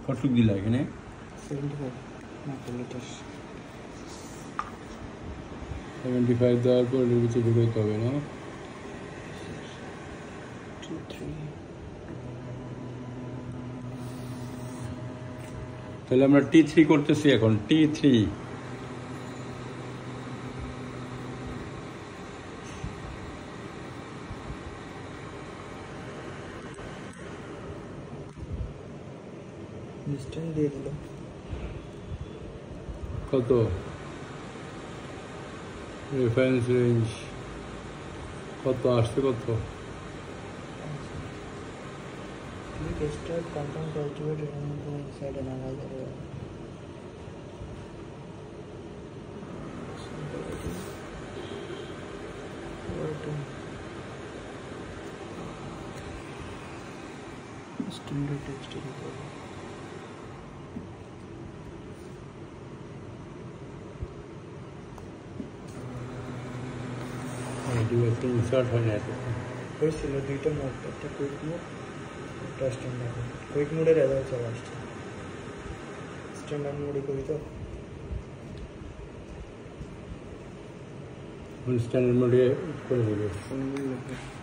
কতটুক দিলা এখানে 75 মাইক্রোলিটার 75 দেওয়ার পর এর ভিতরে ঢুকাইতে হবে না 2 3 তাহলে আমরা T3 করতেছি এখন T3 ডিসটেন্স দিয়ে দিল কত রেফারেন্স রেঞ্জ কত আসছে কত click start content cultivate inside analyzer standard text editor insert হয় না হয়েছিল দুইটা মোড একটা কুইক মোড একটা স্ট্যান্ডার্ড মোড কুইক মোডের রেজাল্ট চলে আসছে স্ট্যান্ডার্ড মোডে করি তো স্ট্যান্ডার্ড মোডে করে দেবে